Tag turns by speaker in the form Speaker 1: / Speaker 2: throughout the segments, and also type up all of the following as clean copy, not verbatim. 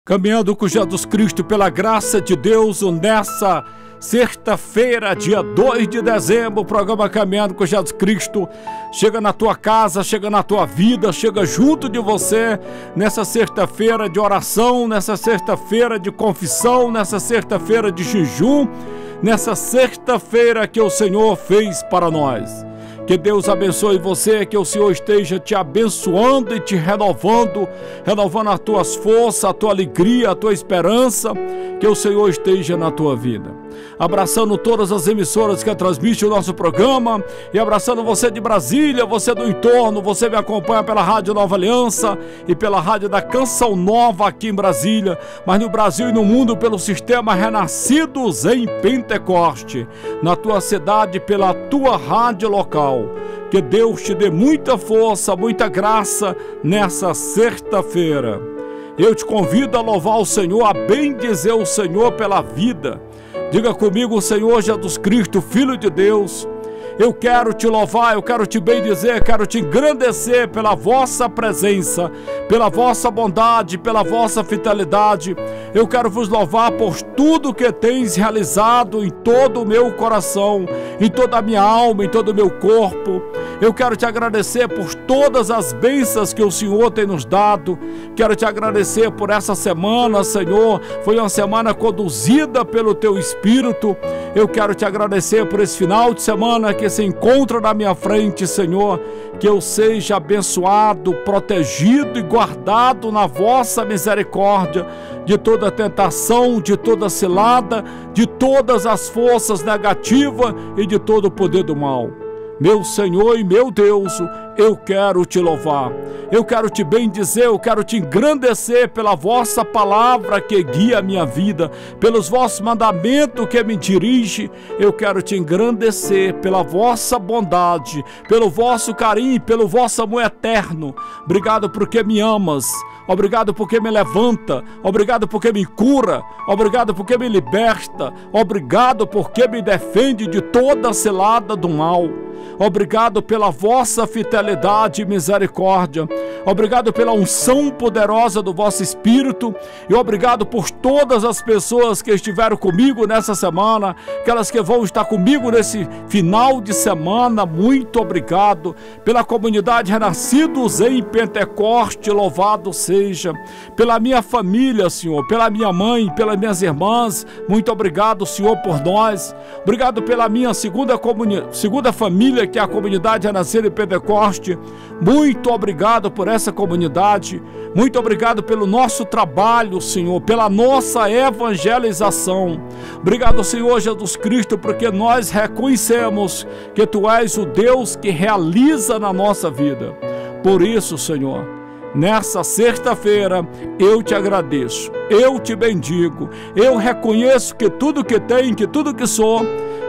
Speaker 1: Caminhando com Jesus Cristo pela graça de Deus, nessa sexta-feira, dia 2 de dezembro, o programa Caminhando com Jesus Cristo chega na tua casa, chega na tua vida, chega junto de você nessa sexta-feira de oração, nessa sexta-feira de confissão, nessa sexta-feira de jejum, nessa sexta-feira que o Senhor fez para nós. Que Deus abençoe você, que o Senhor esteja te abençoando e te renovando as tuas forças, a tua alegria, a tua esperança, que o Senhor esteja na tua vida. Abraçando todas as emissoras que transmitem o nosso programa e abraçando você de Brasília, você do entorno, você me acompanha pela Rádio Nova Aliança e pela Rádio da Canção Nova aqui em Brasília, mas no Brasil e no mundo pelo sistema Renascidos em Pentecoste, na tua cidade pela tua rádio local. Que Deus te dê muita força, muita graça nessa sexta-feira. Eu te convido a louvar o Senhor, a bendizer o Senhor pela vida. Diga comigo: Senhor Jesus Cristo, Filho de Deus, eu quero te louvar, eu quero te bendizer, quero te engrandecer pela vossa presença, pela vossa bondade, pela vossa fidelidade. Eu quero vos louvar por tudo que tens realizado em todo o meu coração, em toda a minha alma, em todo o meu corpo. Eu quero te agradecer por todas as bênçãos que o Senhor tem nos dado. Quero te agradecer por essa semana, Senhor. Foi uma semana conduzida pelo Teu Espírito. Eu quero te agradecer por esse final de semana que se encontra na minha frente, Senhor. Que eu seja abençoado, protegido e guardado na vossa misericórdia de toda tentação, de toda cilada, de todas as forças negativas e de todo o poder do mal. Meu Senhor e meu Deus, eu quero te louvar, eu quero te bendizer, eu quero te engrandecer pela vossa palavra que guia a minha vida, pelos vossos mandamentos que me dirige. Eu quero te engrandecer pela vossa bondade, pelo vosso carinho, pelo vosso amor eterno. Obrigado porque me amas, obrigado porque me levanta, obrigado porque me cura, obrigado porque me liberta, obrigado porque me defende de toda cilada do mal. Obrigado pela vossa fidelidade e misericórdia. Obrigado pela unção poderosa do vosso Espírito. E obrigado por todas as pessoas que estiveram comigo nessa semana, aquelas que vão estar comigo nesse final de semana. Muito obrigado pela comunidade Renascidos em Pentecoste. Louvado seja. Pela minha família, Senhor, pela minha mãe, pelas minhas irmãs. Muito obrigado, Senhor, por nós. Obrigado pela minha segunda família, que é a comunidade Renascida em Pentecoste. Muito obrigado por essa comunidade. Muito obrigado pelo nosso trabalho, Senhor, pela nossa evangelização. Obrigado, Senhor Jesus Cristo, porque nós reconhecemos que Tu és o Deus que realiza na nossa vida. Por isso, Senhor, nessa sexta-feira eu te agradeço, eu te bendigo, eu reconheço que tudo que tenho, que tudo que sou,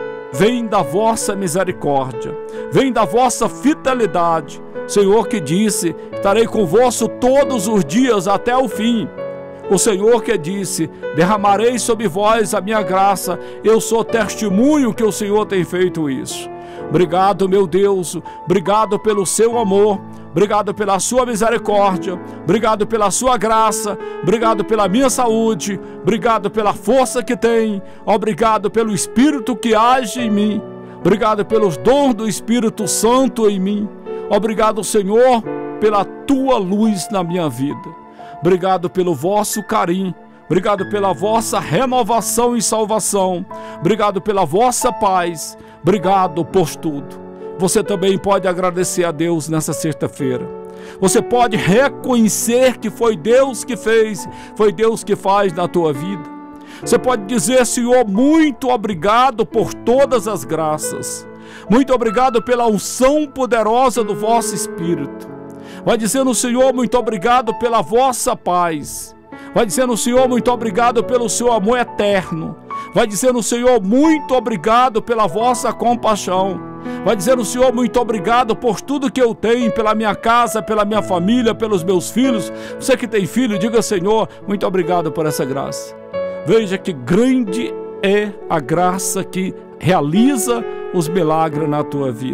Speaker 1: vem da vossa misericórdia, vem da vossa fidelidade. Senhor que disse: estarei convosco todos os dias até o fim. O Senhor que disse: derramarei sobre vós a minha graça. Eu sou testemunho que o Senhor tem feito isso. Obrigado, meu Deus, obrigado pelo seu amor, obrigado pela sua misericórdia, obrigado pela sua graça, obrigado pela minha saúde, obrigado pela força que tem, obrigado pelo Espírito que age em mim, obrigado pelos dons do Espírito Santo em mim, obrigado, Senhor, pela tua luz na minha vida, obrigado pelo vosso carinho, obrigado pela vossa renovação e salvação, obrigado pela vossa paz, obrigado por tudo. Você também pode agradecer a Deus nessa sexta-feira. Você pode reconhecer que foi Deus que fez, foi Deus que faz na tua vida. Você pode dizer: Senhor, muito obrigado por todas as graças. Muito obrigado pela unção poderosa do vosso Espírito. Vai dizendo: Senhor, muito obrigado pela vossa paz. Vai dizendo: Senhor, muito obrigado pelo seu amor eterno. Vai dizendo: Senhor, muito obrigado pela vossa compaixão. Vai dizendo: Senhor, muito obrigado por tudo que eu tenho, pela minha casa, pela minha família, pelos meus filhos. Você que tem filho, diga: Senhor, muito obrigado por essa graça. Veja que grande é a graça que realiza os milagres na tua vida.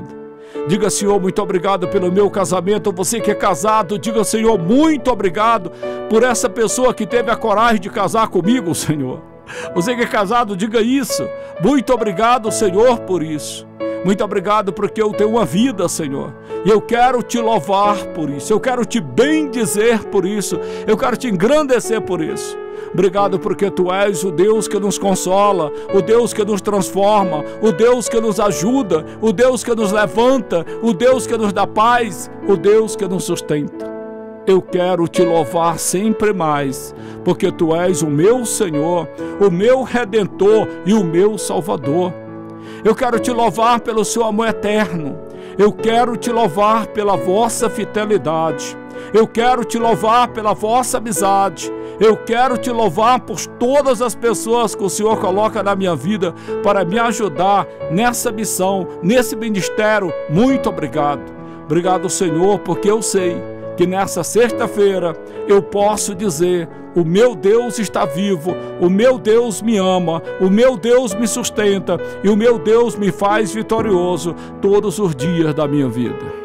Speaker 1: Diga, Senhor, muito obrigado pelo meu casamento. Você que é casado, diga, Senhor, muito obrigado por essa pessoa que teve a coragem de casar comigo, Senhor. Você que é casado, diga isso. Muito obrigado, Senhor, por isso. Muito obrigado porque eu tenho uma vida, Senhor. E eu quero te louvar por isso. Eu quero te bendizer por isso. Eu quero te engrandecer por isso. Obrigado porque Tu és o Deus que nos consola, o Deus que nos transforma, o Deus que nos ajuda, o Deus que nos levanta, o Deus que nos dá paz, o Deus que nos sustenta. Eu quero te louvar sempre mais, porque Tu és o meu Senhor, o meu Redentor e o meu Salvador. Eu quero te louvar pelo Seu amor eterno. Eu quero te louvar pela vossa fidelidade. Eu quero te louvar pela vossa amizade. Eu quero te louvar por todas as pessoas que o Senhor coloca na minha vida para me ajudar nessa missão, nesse ministério. Muito obrigado. Obrigado, Senhor, porque eu sei que nessa sexta-feira eu posso dizer: o meu Deus está vivo, o meu Deus me ama, o meu Deus me sustenta e o meu Deus me faz vitorioso todos os dias da minha vida.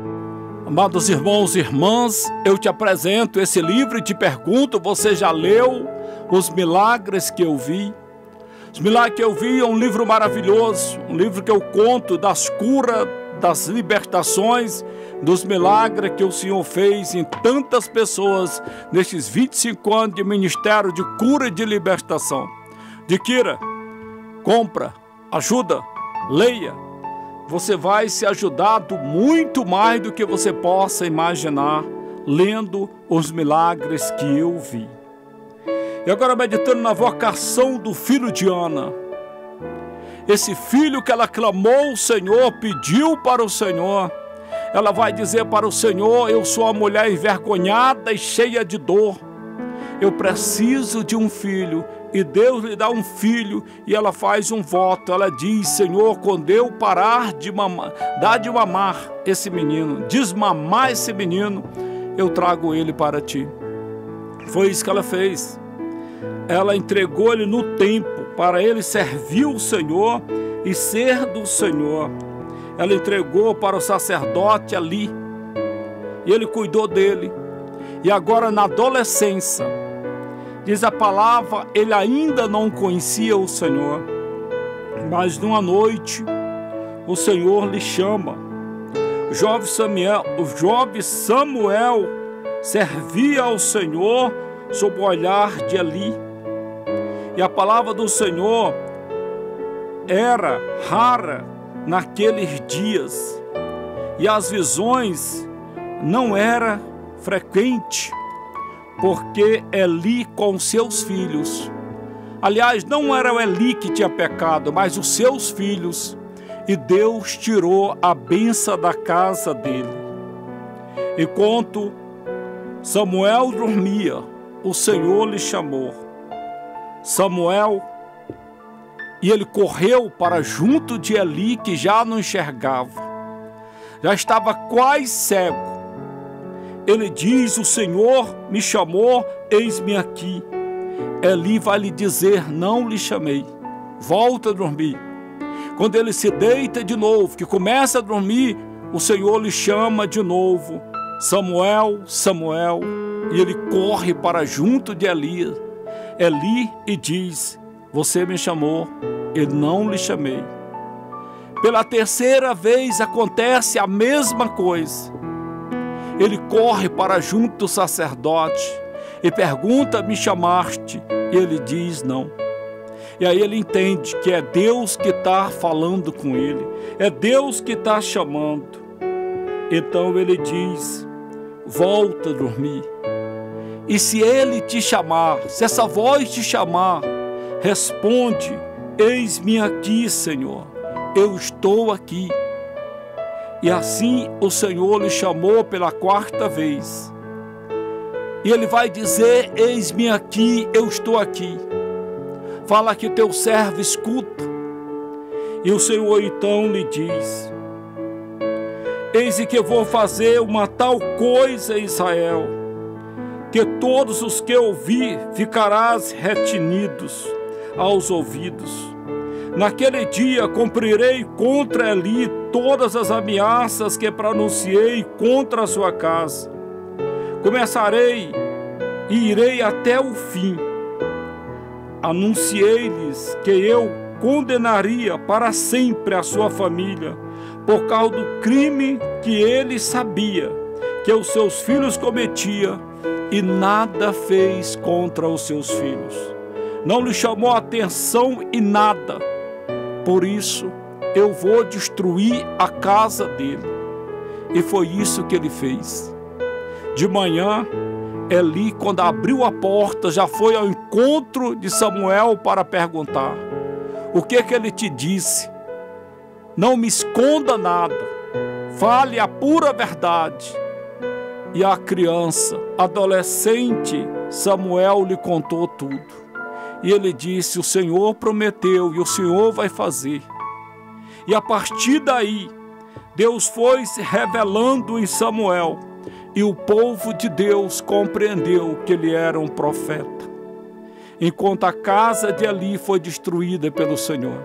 Speaker 1: Amados irmãos e irmãs, eu te apresento esse livro e te pergunto: você já leu Os Milagres que eu vi? Os Milagres que eu vi é um livro maravilhoso, um livro que eu conto das curas, das libertações, dos milagres que o Senhor fez em tantas pessoas nestes 25 anos de ministério de cura e de libertação. Adquira, compra, ajuda, leia. Você vai ser ajudado muito mais do que você possa imaginar lendo os milagres que eu vi. E agora meditando na vocação do filho de Ana. Esse filho que ela clamou o Senhor, pediu para o Senhor. Ela vai dizer para o Senhor: eu sou uma mulher envergonhada e cheia de dor. Eu preciso de um filho. E Deus lhe dá um filho e ela faz um voto. Ela diz: Senhor, quando eu parar de mamar, dar de mamar esse menino, desmamar esse menino, eu trago ele para ti. Foi isso que ela fez. Ela entregou ele no templo para ele servir o Senhor e ser do Senhor. Ela entregou para o sacerdote ali e ele cuidou dele. E agora, na adolescência, diz a palavra, ele ainda não conhecia o Senhor, mas numa noite o Senhor lhe chama. O jovem Samuel servia ao Senhor sob o olhar de Eli. E a palavra do Senhor era rara naqueles dias. E as visões não eram frequentes, porque Eli com seus filhos, aliás, não era o Eli que tinha pecado, mas os seus filhos, e Deus tirou a bênção da casa dele. Enquanto Samuel dormia, o Senhor lhe chamou: Samuel, e ele correu para junto de Eli, que já não enxergava, já estava quase cego. Ele diz: o Senhor me chamou, eis-me aqui. Eli vai lhe dizer: não lhe chamei, volta a dormir. Quando ele se deita de novo, que começa a dormir, o Senhor lhe chama de novo: Samuel, Samuel. E ele corre para junto de Eli e diz: você me chamou, eu não lhe chamei. Pela terceira vez acontece a mesma coisa. Ele corre para junto do sacerdote e pergunta: me chamaste? E ele diz: não. E aí ele entende que é Deus que está falando com ele, é Deus que está chamando. Então ele diz: volta a dormir. E se ele te chamar, se essa voz te chamar, responde: eis-me aqui, Senhor, eu estou aqui. E assim o Senhor lhe chamou pela quarta vez. E ele vai dizer: eis-me aqui, eu estou aqui. Fala que teu servo escuta. E o Senhor então lhe diz: eis que eu vou fazer uma tal coisa em Israel, que todos os que ouvir ficarás retinidos aos ouvidos. Naquele dia cumprirei contra Eli todas as ameaças que pronunciei contra a sua casa. Começarei e irei até o fim. Anunciei-lhes que eu condenaria para sempre a sua família, por causa do crime que ele sabia que os seus filhos cometiam, e nada fez contra os seus filhos. Não lhe chamou a atenção em nada. Por isso, eu vou destruir a casa dele. E foi isso que ele fez. De manhã, Eli, quando abriu a porta, já foi ao encontro de Samuel para perguntar: o que ele te disse? Não me esconda nada. Fale a pura verdade. E a criança, adolescente, Samuel lhe contou tudo. E ele disse: o Senhor prometeu e o Senhor vai fazer. E a partir daí, Deus foi se revelando em Samuel, e o povo de Deus compreendeu que ele era um profeta, enquanto a casa de Eli foi destruída pelo Senhor.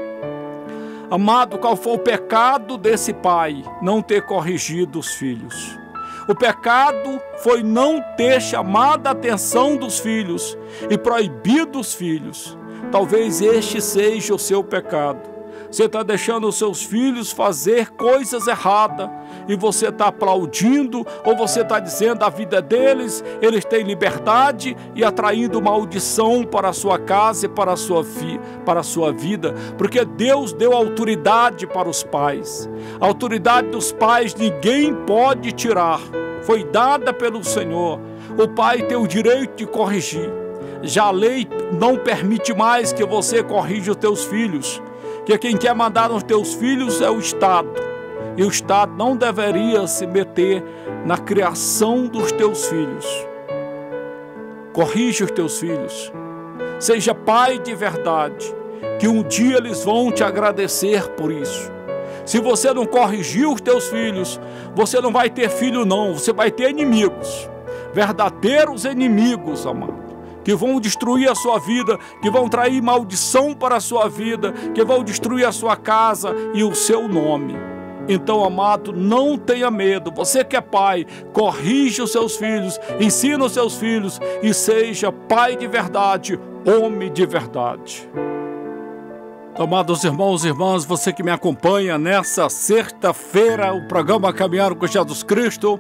Speaker 1: Amado, qual foi o pecado desse pai? Não ter corrigido os filhos. O pecado foi não ter chamado a atenção dos filhos e proibido os filhos. Talvez este seja o seu pecado. Você está deixando os seus filhos fazer coisas erradas e você está aplaudindo, ou você está dizendo a vida deles, eles têm liberdade, e atraindo maldição para a sua casa e para a sua vida, porque Deus deu autoridade para os pais. A autoridade dos pais ninguém pode tirar, foi dada pelo Senhor. O pai tem o direito de corrigir. Já a lei não permite mais que você corrija os teus filhos, que quem quer mandar nos teus filhos é o Estado, e o Estado não deveria se meter na criação dos teus filhos. Corrija os teus filhos, seja pai de verdade, que um dia eles vão te agradecer por isso. Se você não corrigir os teus filhos, você não vai ter filho não, você vai ter inimigos, verdadeiros inimigos, amado, que vão destruir a sua vida, que vão trair maldição para a sua vida, que vão destruir a sua casa e o seu nome. Então, amado, não tenha medo. Você que é pai, corrija os seus filhos, ensina os seus filhos e seja pai de verdade, homem de verdade. Amados irmãos e irmãs, você que me acompanha nessa sexta-feira, o programa Caminhando com Jesus Cristo,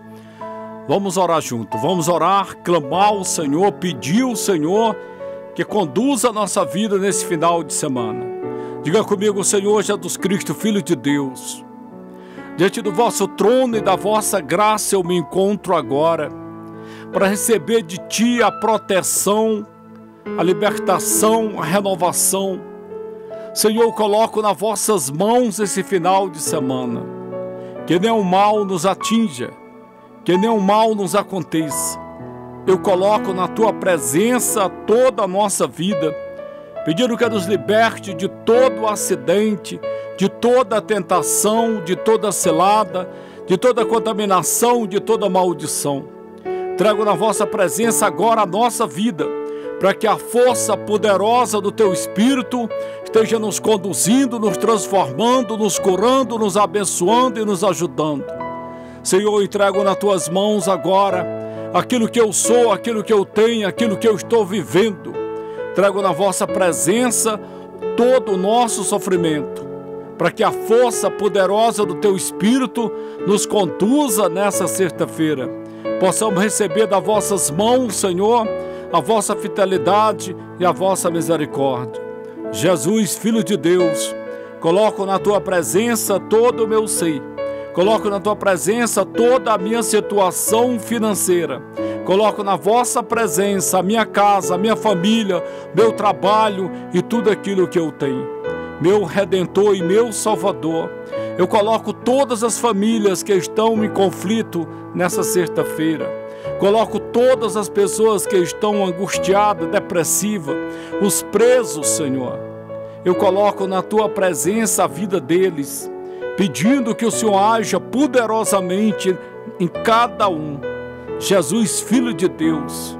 Speaker 1: vamos orar junto, vamos orar, clamar ao Senhor, pedir ao Senhor que conduza a nossa vida nesse final de semana. Diga comigo: Senhor Jesus Cristo, Filho de Deus, diante do vosso trono e da vossa graça eu me encontro agora, para receber de Ti a proteção, a libertação, a renovação. Senhor, eu coloco nas vossas mãos esse final de semana, que nenhum mal nos atinja, que nenhum mal nos aconteça. Eu coloco na Tua presença toda a nossa vida, pedindo que nos liberte de todo acidente, de toda tentação, de toda cilada, de toda contaminação, de toda maldição. Trago na vossa presença agora a nossa vida, para que a força poderosa do Teu Espírito esteja nos conduzindo, nos transformando, nos curando, nos abençoando e nos ajudando. Senhor, eu entrego nas Tuas mãos agora aquilo que eu sou, aquilo que eu tenho, aquilo que eu estou vivendo. Trago na vossa presença todo o nosso sofrimento, para que a força poderosa do Teu Espírito nos conduza nessa sexta-feira. Possamos receber das vossas mãos, Senhor, a vossa fidelidade e a vossa misericórdia. Jesus, Filho de Deus, coloco na Tua presença todo o meu ser. Coloco na Tua presença toda a minha situação financeira. Coloco na vossa presença a minha casa, a minha família, meu trabalho e tudo aquilo que eu tenho. Meu Redentor e meu Salvador, eu coloco todas as famílias que estão em conflito nessa sexta-feira. Coloco todas as pessoas que estão angustiadas, depressivas, os presos, Senhor. Eu coloco na Tua presença a vida deles, pedindo que o Senhor haja poderosamente em cada um. Jesus, Filho de Deus,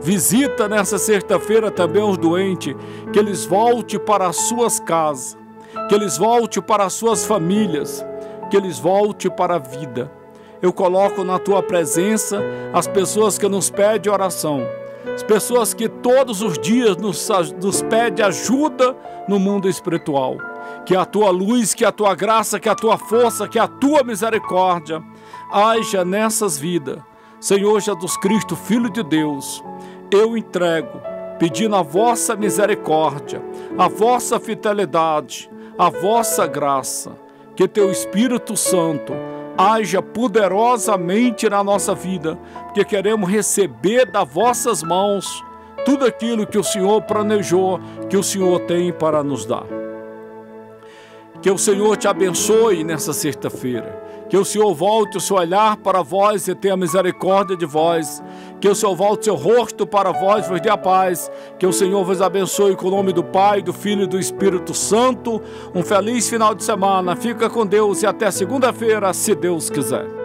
Speaker 1: Visita nessa sexta-feira também os doentes, que eles voltem para as suas casas, que eles voltem para as suas famílias, que eles voltem para a vida. Eu coloco na tua presença as pessoas que nos pedem oração, as pessoas que todos os dias nos pedem ajuda no mundo espiritual. Que a tua luz, que a tua graça, que a tua força, que a tua misericórdia haja nessas vidas. Senhor Jesus Cristo, Filho de Deus, eu entrego, pedindo a vossa misericórdia, a vossa fidelidade, a vossa graça, que teu Espírito Santo haja poderosamente na nossa vida, porque queremos receber das vossas mãos tudo aquilo que o Senhor planejou, que o Senhor tem para nos dar. Que o Senhor te abençoe nessa sexta-feira. Que o Senhor volte o seu olhar para vós e tenha misericórdia de vós. Que o Senhor volte o seu rosto para vós e vos dê a paz. Que o Senhor vos abençoe com o nome do Pai, do Filho e do Espírito Santo. Um feliz final de semana. Fica com Deus e até segunda-feira, se Deus quiser.